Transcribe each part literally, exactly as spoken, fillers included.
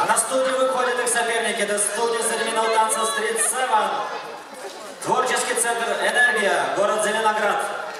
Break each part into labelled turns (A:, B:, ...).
A: А на студию выходят их соперники. Это студия современного танца Street Seven. Творческий центр «Энергия», город Зеленоград.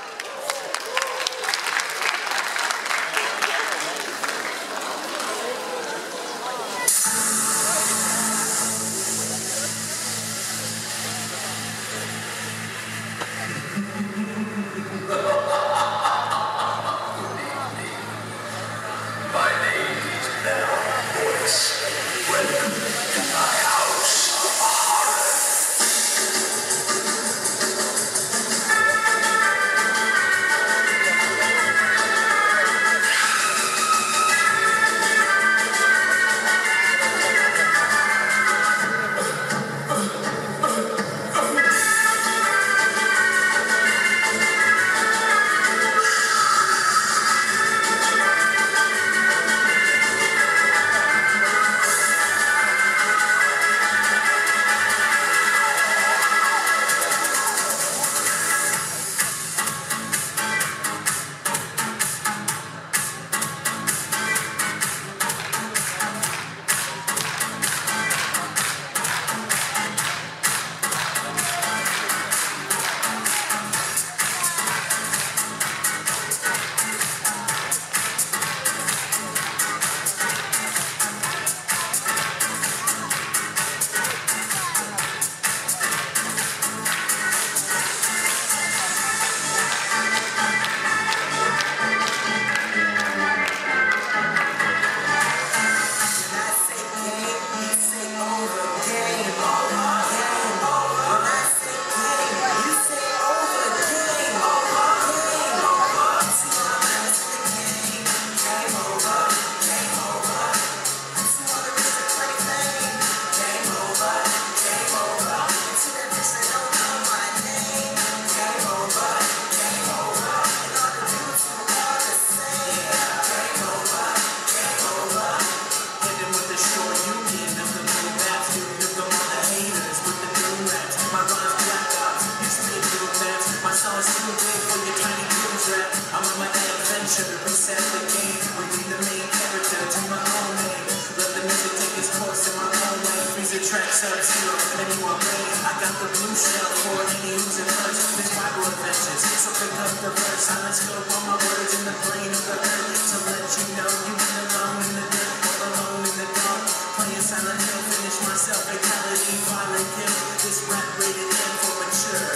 A: I'm on my adventure, reset the game, redeem the main character to my own name. Let the music take its course in my own way. Freeze the track, sub-zero, anyone rain. I got the blue shell for any who's in touch. This Bible adventures, so pick up the verse. Silence go on my words in the plane of the earth. To let you know you ain't alone in the dirt, all alone in the dark. Playing Silent Hill, finish myself, fatality, violent kill. This rap rated M for mature.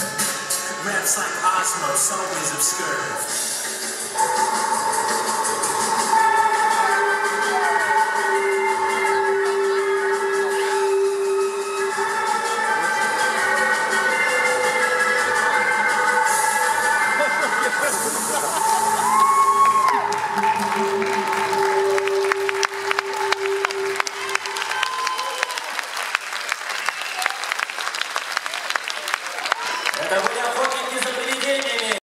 A: Raps like Osmos, always obscure. Это